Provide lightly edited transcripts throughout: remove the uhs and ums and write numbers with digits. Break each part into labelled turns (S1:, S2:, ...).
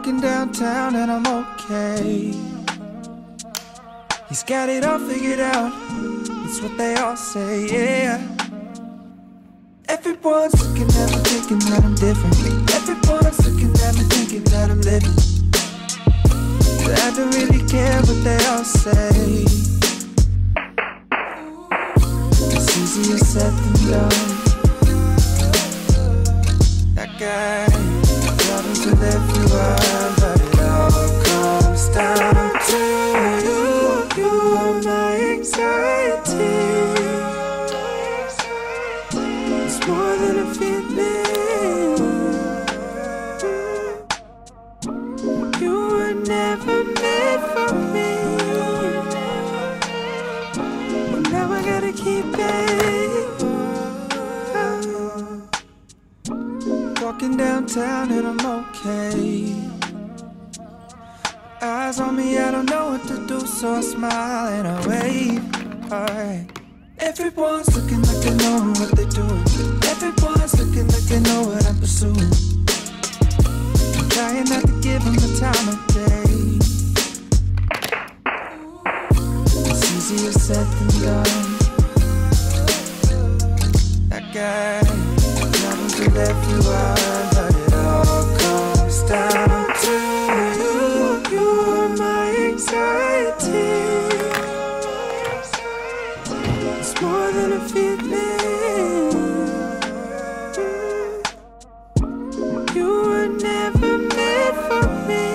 S1: Walking downtown and I'm okay. He's got it all figured out, it's what they all say, yeah. Everyone's looking at me thinking that I'm different. Everyone's looking at me thinking that I'm living. But I don't really care what they all say. It's easier said than done. That guy travels with everyone, but it all comes down to you. You are my anxiety. It's more than a feeling. You were never meant for me. Well, now I gotta keep it. Walking downtown and I'm okay. Eyes on me, I don't know what to do, so I smile and I wave. Alright. Everyone's looking like they know what they're doing. Everyone's looking like they know what I'm pursuing. I'm trying not to give them the time of day. It's easier said than done. That guy travels with everyone, but it all comes down to you. You are my anxiety. It's more than a feeling. You were never meant for me.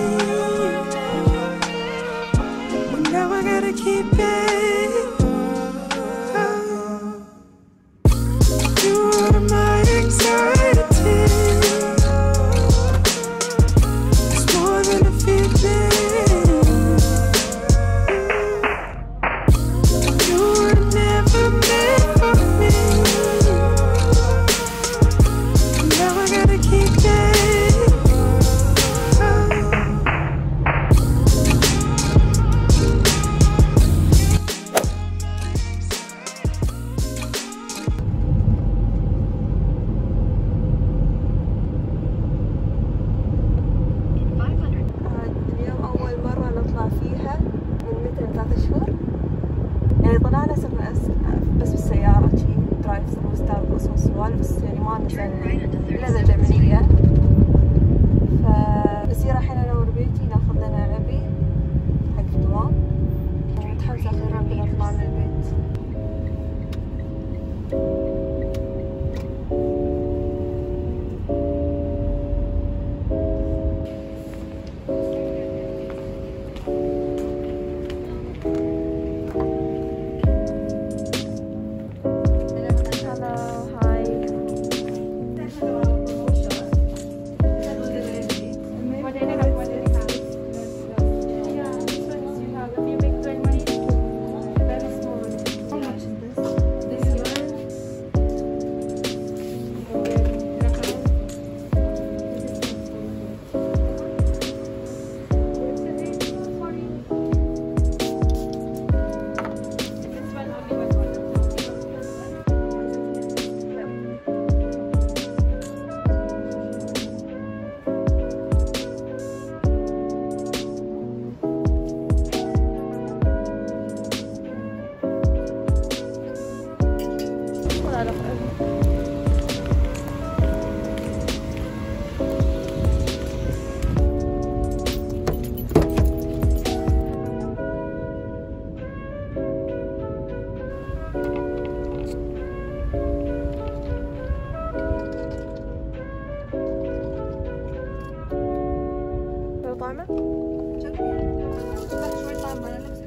S1: Well, now I gotta keep it. You are my anxiety. It's more than a feeling. You were never meant for me. Now I gotta keep it.
S2: اليوم أول مرة نطلع فيها من مدة 3 شهور. يعني طلعنا صرنا بس بالسيارة شي درايف ثرو ستاربكس وسوالف، بس يعني ما نزلنا إلا جمعية. فبصير الحين أنا وربيتي ناخذ لنا عبي حق الدوام، ومتحمسة أخيرا بنطلع من البيت. طعمه؟ شوي طعمه على نفسك.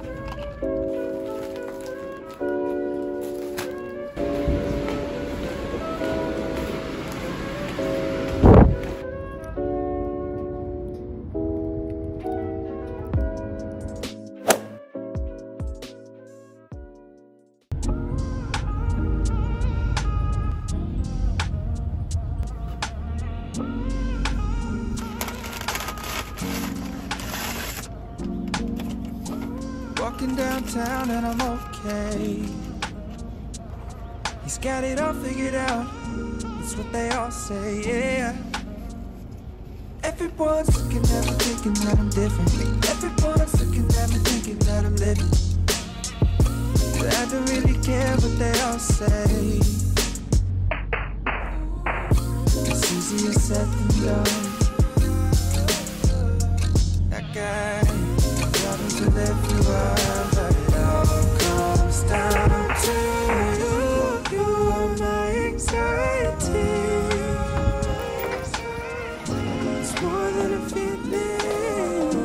S1: Walking downtown and I'm okay. He's got it all figured out, it's what they all say, yeah. Everyone's looking at me thinking that I'm different. Everyone's looking at me thinking that I'm living. But I don't really care what they all say. It's easier said than done. That guy travels with everyone, but it all comes down to you. You are my anxiety. It's more than a feeling.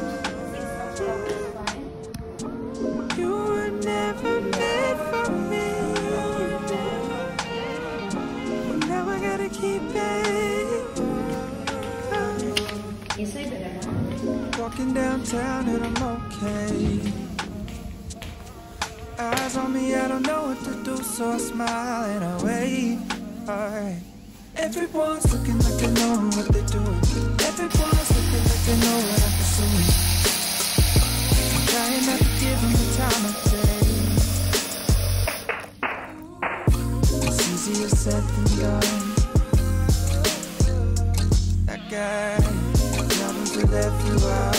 S1: You were never meant for me. Now I gotta keep it. Walking downtown and I'm okay. Eyes on me, I don't know what to do, so I smile and I wave. Alright. Everyone's looking like they know what they're doing. Everyone's looking like they know what I'm pursuing. I'm trying not to give them the time of day. It's easier said than done. That guy travels with everyone.